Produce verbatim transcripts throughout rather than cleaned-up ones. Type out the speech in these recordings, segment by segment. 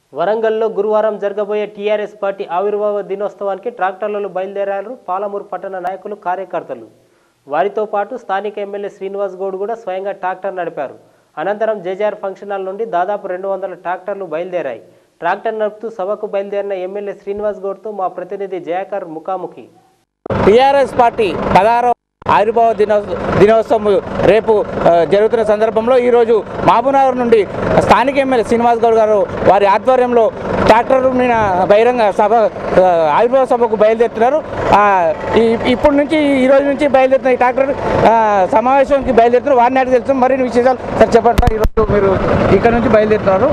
వరంగల్లో గురువారం జరగబోయే టీఆర్ఎస్ పార్టీ ఆవిర్భావ దినోత్సవానికి ట్రాక్టర్లలో బయలుదేరారు పాలమూరు పట్టణ నాయకులు కార్యకర్తలు. వారితో పాటు స్థానిక ఎమ్మెల్యే శ్రీనివాస్ గౌడ్ కూడా స్వయంగా ట్రాక్టర్ నడిపారు. అనంతరం జేజేఆర్ ఫంక్షన్ హాల్ నుండి దాదాపు రెండు వందల ట్రాక్టర్లు బయలుదేరాయి. ట్రాక్టర్ నడుపుతూ సభకు బయలుదేరిన ఎమ్మెల్యే శ్రీనివాస్ గౌడ్తో మా ప్రతినిధి జయాకర్ ముఖాముఖి. టీఆర్ఎస్ పార్టీ పదహారవ ఆవిర్భావ దినో దినోత్సవం రేపు జరుగుతున్న సందర్భంలో ఈరోజు మహబూబ్నగర్ నుండి స్థానిక ఎమ్మెల్యే శ్రీనివాస్ గౌడ్ గారు వారి ఆధ్వర్యంలో ట్రాక్టర్ మీద బహిరంగ సభ ఆవిర్భావ సభకు బయలుదేరుతున్నారు. ఇప్పటి నుంచి ఈ రోజు నుంచి బయలుదేరుతున్న ఈ ట్రాక్టర్ సమావేశానికి బయలుదేరుతున్నారు. వారిని అడిగి తెలుసు మరిన్ని విశేషాలు సార్ చెప్పండి. ఈరోజు మీరు ఇక్కడ నుంచి బయలుదేరుతున్నారు,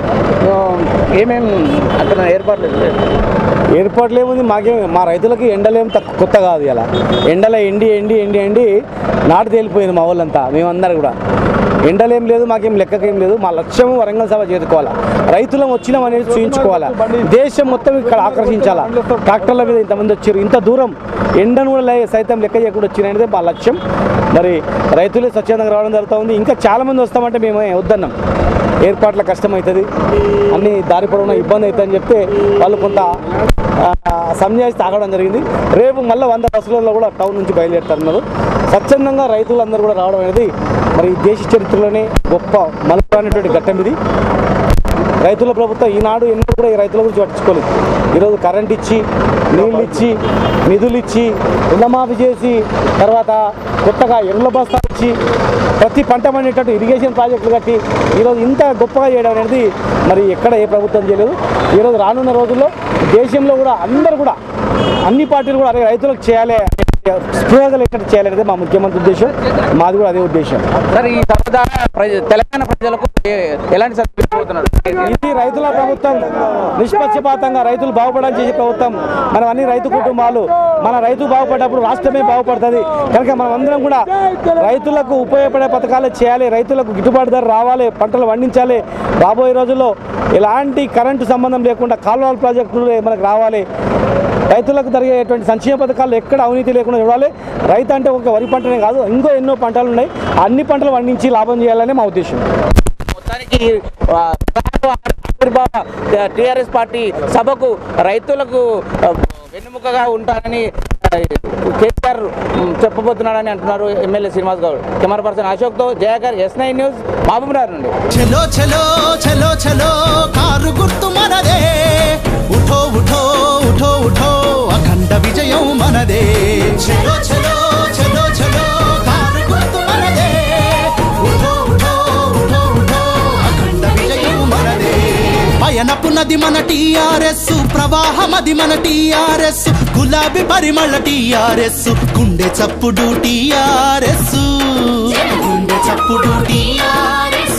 ఏమేమి అక్కడ ఏర్పాట్లు ఏర్పాట్లు ఏముంది? మాకే మా రైతులకి ఎండలేం తక్కువ కొత్త కాదు. ఇలా ఎండలో ఎండి ఎండి ఎండి ఎండి నాటు తేలిపోయింది మా వాళ్ళంతా. మేమందరూ కూడా ఎండలేం లేదు, మాకేం లెక్కకేం లేదు. మా లక్ష్యం వరంగల్ సభ చేరుకోవాలా, రైతులం వచ్చినాం అనేది చూపించుకోవాలా, దేశం మొత్తం ఇక్కడ ఆకర్షించాలా. ట్రాక్టర్ల మీద ఇంతమంది వచ్చారు, ఇంత దూరం ఎండను కూడా సైతం లెక్క చేయకుండా వచ్చినది మా లక్ష్యం. మరి రైతులే స్వచ్ఛందంగా రావడం జరుగుతూ ఉంది. ఇంకా చాలామంది వస్తామంటే మేము వద్దన్నాం, ఏర్పాట్ల కష్టమవుతుంది, అన్ని దారి పొడవునా ఇబ్బంది అవుతుందని చెప్తే వాళ్ళు కొంత సంజాయిషి తాగడం జరిగింది. రేపు మళ్ళీ వంద బస్సులలో కూడా టౌన్ నుంచి బయలుదేరుతున్నారు. స్వచ్ఛందంగా రైతులందరూ కూడా రావడం అనేది మరి దేశ చరిత్రలోనే గొప్ప మలుపు అనేటువంటి ఘట్టం ఇది. రైతుల ప్రభుత్వం ఈనాడు ఎన్నో కూడా ఈ రైతుల గురించి పట్టించుకోలేదు. ఈరోజు కరెంట్ ఇచ్చి, నీళ్ళు ఇచ్చి, నిధులు ఇచ్చి, రుణమాఫీ చేసి, తర్వాత కొత్తగా ఎరువుల బస్తాలు ఇచ్చి, ప్రతి పంట పండేటట్టు ఇరిగేషన్ ప్రాజెక్టులు కట్టి ఈరోజు ఇంత గొప్పగా చేయడం అనేది మరి ఎక్కడ ఏ ప్రభుత్వం చేయలేదు. ఈరోజు రానున్న రోజుల్లో దేశంలో కూడా అందరూ కూడా అన్ని పార్టీలు కూడా అదే రైతులకు చేయాలి, స్పృహగా లేకుండా చేయాలనేది మా ముఖ్యమంత్రి ఉద్దేశం, మాది కూడా అదే ఉద్దేశం. సార్, ఈ సభ ద్వారా తెలంగాణ ప్రజలకు ఎలాంటి సత్పోతున్నారు? ఇది రైతుల ప్రభుత్వం, నిష్పక్షపాతంగా రైతులు బాగుపడాలని చేసే ప్రభుత్వం. మనం అన్ని రైతు కుటుంబాలు, మన రైతు బాగుపడ్డప్పుడు రాష్ట్రమే బాగుపడుతుంది. కనుక మనం అందరం కూడా రైతులకు ఉపయోగపడే పథకాలు చేయాలి, రైతులకు గిట్టుబాటు ధర రావాలి, పంటలు పండించాలి. రాబోయే రోజుల్లో ఎలాంటి కరెంటు సంబంధం లేకుండా కాలువల ప్రాజెక్టులు మనకు రావాలి. రైతులకు జరిగేటువంటి సంక్షేమ పథకాలు ఎక్కడ అవినీతి లేకుండా చూడాలి. రైతు అంటే ఒక వరి పంటనే కాదు, ఇంకో ఎన్నో పంటలు ఉన్నాయి, అన్ని పంటలు పండించి లాభం చేయాలనే మా ఉద్దేశం. మొత్తానికి ఆవిర్భావ టీఆర్ఎస్ పార్టీ సభకు రైతులకు వెన్నుముకగా ఉంటారని కేసీఆర్ చెప్పబోతున్నాడని అంటున్నారు MLA Srinivas Goud. Camera person అశోక్తో Jayakar, S nine news, Mahabubnagar నుండి. చలో చలో చలో చలో కారు గుర్తు మనదే, ఉఠో ఉఠో ఉఠో ఉఠో అఖండ విజయం మనదే. చలో చలో చలో చలో కారు గుర్తు మనదే, ఉఠో ఉఠో ఉఠో ఉఠో అఖండ విజయం మనదే. పయనపు నది మన టీఆర్ఎస్, ప్రవాహమది మన టీఆర్ఎస్, గులాబీ పరిమళ టీఆర్ఎస్, గుండె చప్పుడు టీఆర్ఎస్, గుండె చప్పుడు టీఆర్ఎస్.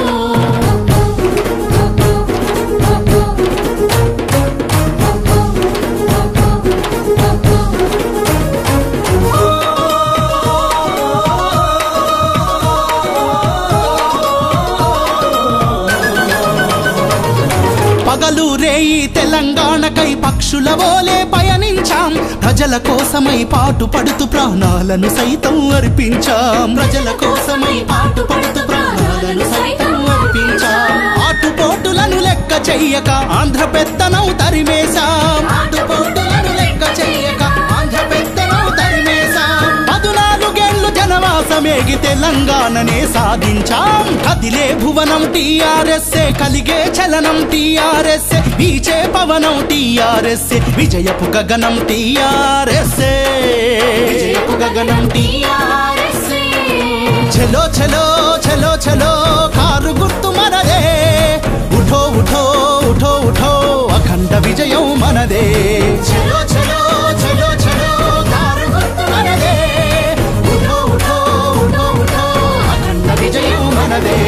పగలు రేయి తెలంగాణకై పక్షుల వోలే పయనించాం, ప్రజల కోసమై పాటు పడుతూ ప్రాణాలను సైతం అర్పించాం, ప్రజల కోసమై పాటు పడుతూ ప్రాణాలను సైతం అర్పించాం. ఆటుపోటులను లెక్క చెయ్యక ఆంధ్ర పెత్తనం తరిమేశాం, ఆటుపోటులను లెక్క చెయ్యక ఆంధ్ర పెత్తనం తరిమేశాం. పదునాలుగేళ్లు జనవాసమేగి తెలంగాణనే సాధించాం. కదిలే భువనం టీఆర్ఎస్, కలిగే చలనం టీఆర్ఎస్, వీచే పవనం టీఆర్ఎస్, విజయపు గగనం టీఆర్ఎస్, విజయపు గగనం టీఆర్ఎస్. చలో చలో చలో చలో కారు గుర్తు మనదే, ఉఠో ఉఠో ఉఠో ఉఠో అఖండ విజయం మనదే. చలో చలో చలో చలో కారు గుర్తు మనదే, ఉఠో ఉఠో ఉఠో ఉఠో అఖండ విజయం మనదే.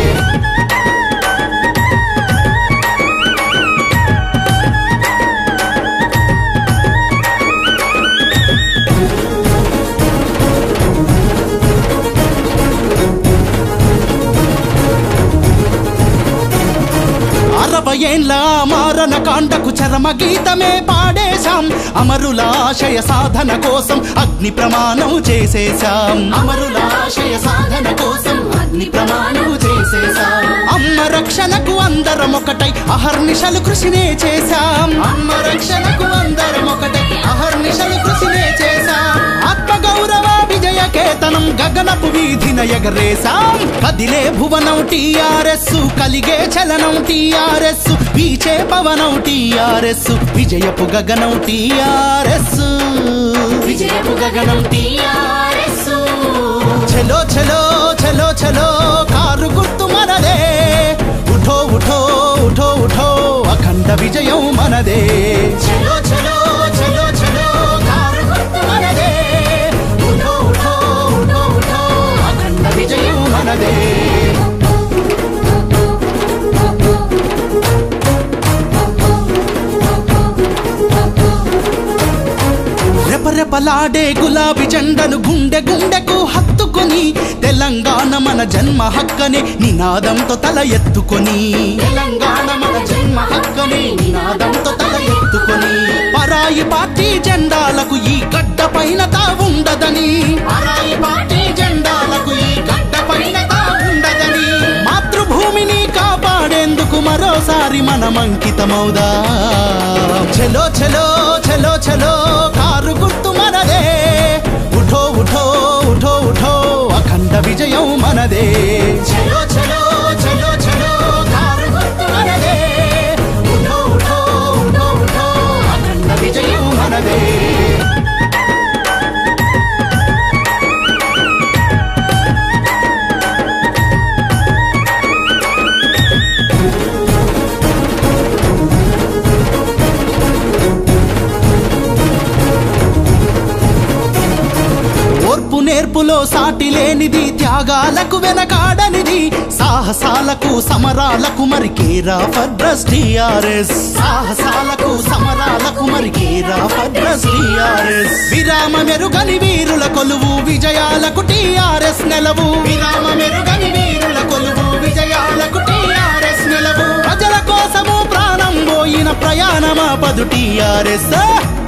అరవై ఏండ్ల మారణ కాండకు చరమ గీతమే పాడేశాం, అమరుల ఆశయ సాధన కోసం అగ్ని ప్రమాణం చేసేశాం, అమరుల ఆశయ సాధన కోసం అగ్ని ప్రమాణం చేసేశాం. తీసేశాం. అమ్మ రక్షణకు అందరం ఒకటై అహర్నిశలు కృషినే చేశాం. అమ్మ రక్షణకు అందరం ఒకటై అహర్నిశలు కృషినే చేశాం. ఆత్మగౌరవ విజయ కేతనం గగనపు వీధిన ఎగరేశాం. కదిలే భువనం టీఆర్ఎస్, కలిగే చలనం టీఆర్ఎస్, వీచే పవనం టీఆర్ఎస్, విజయపు గగనం టీఆర్ఎస్, విజయపు గగనం టీఆర్ఎస్. చలో చలో చలో చలో కారు గుర్తు మనదే, ఉఠో ఉఠో ఉఠో ఉఠో అఖండ విజయం మనదే. చలో చలో చలో చలో కారు గుర్తు మనదే, ఉఠో ఉఠో ఉఠో ఉఠో అఖండ విజయం మనదే. రెపరెపలాడే గులాబీ జెండను గుండె గుండెకు హత్తుకొని, తెలంగాణ మన జన్మ హక్కని నినాదంతో తల ఎత్తుకొని, తెలంగాణ మన జన్మ హక్కని నినాదంతో తల ఎత్తుకొని, పరాయి పార్టీ జెండాలకు ఈ గడ్డ పైన తావుండదని, పరాయి పార్టీ జెండాలకు ఈ గడ్డ పైన తావుండదని, మాతృభూమిని కాపాడేందుకు మరోసారి మనం అంకితమౌదా. చలో చలో చలో చలో కారు గుర్తు మనదే, ఉఠో ఉఠో ఉఠో ఉఠో అఖండ విజయం మనదే. చలో చలో చలో చలో కారు గుర్తు మనదే, ఉఠో ఉఠో ఉఠో ఉఠో అఖండ విజయం మనదే. నేర్పులో సాటి లేనిది, త్యాగాలకు వెనకాడనిది, సాహసాలకు సమరాలకు మరి కేరా ఫడ్రస్ టీఆర్ఎస్, సాహసాలకు సమరాలకు మరి కేరా ఫడ్రస్ టీఆర్ఎస్. విరామ మెరుగని వీరుల కొలువు విజయాలకు టీఆర్ఎస్ నెలవు, విరామ మెరుగని వీరుల కొలువు విజయాలకు టీఆర్ఎస్ నెలవు. ప్రజల కోసము ప్రాణం పోయిన ప్రయాణమా పదు టీఆర్ఎస్.